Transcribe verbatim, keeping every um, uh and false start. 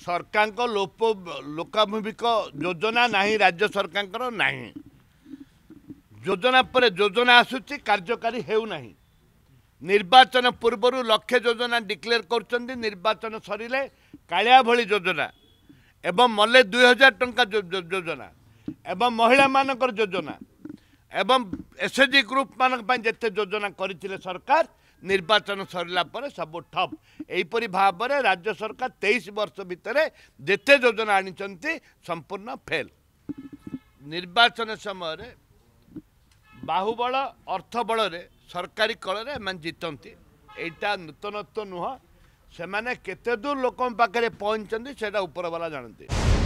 सरकार को लोप लोकाभिमुख योजना नहीं, राज्य सरकार नहीं। योजना पर योजना आसुची कार्यकारी हेउ नहीं। निर्वाचन पूर्व लक्ष्य योजना डिक्लेयर कर निर्वाचन सरिले कालिया भली योजना एवं मले दुई हजार टंका योजना एवं महिला मानकर योजना एवं एसएचजी ग्रुप मान जिते योजना करथिले सरकार निर्वाचन सरला पर सब ठप। एहीपरि भाव में राज्य सरकार तेईस वर्ष भितर जिते योजना आनी संपूर्ण फेल। निर्वाचन समय बाहुबल अर्थबल सरकारी कल में जीतती एटा नूतनत्व नुह। से माने केते दूर लोक पाखे पहुँचती से ऊपर वाला जानते।